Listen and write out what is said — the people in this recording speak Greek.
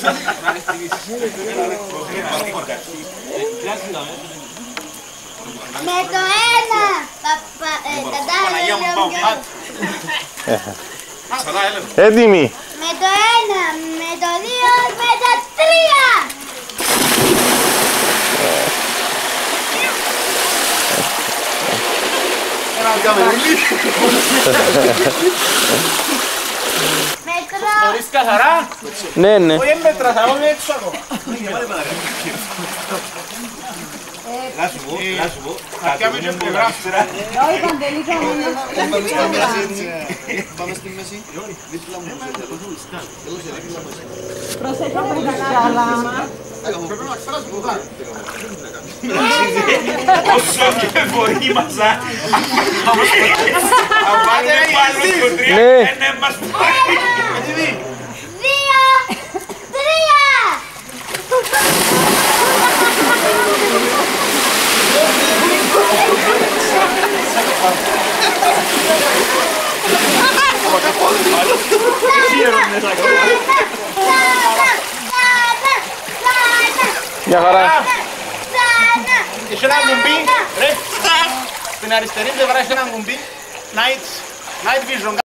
Με το ένα, Έτοιμοι. με το ένα, με το δύο, με το τρία. Χωρίς καθαρά. Ναι, ναι. Όχι μέτρα, θα είμαι έξω ακόμα. Θα πιάμε και πλευρά. Όχι, Παντελή, Πάμε στη μέση. προσέχετε που τα σκάλα. Πρέπει να ξέρεις που δά. Όσο και μπορεί μας αν πάρουμε πάνω στο τρία, Ναι. ναι μας πάρει. Δύο, τρία. Μια χαρά. Έχει ένα κουμπί, ρε, στην αριστερή πλευρά έχει ένα κουμπί, night vision.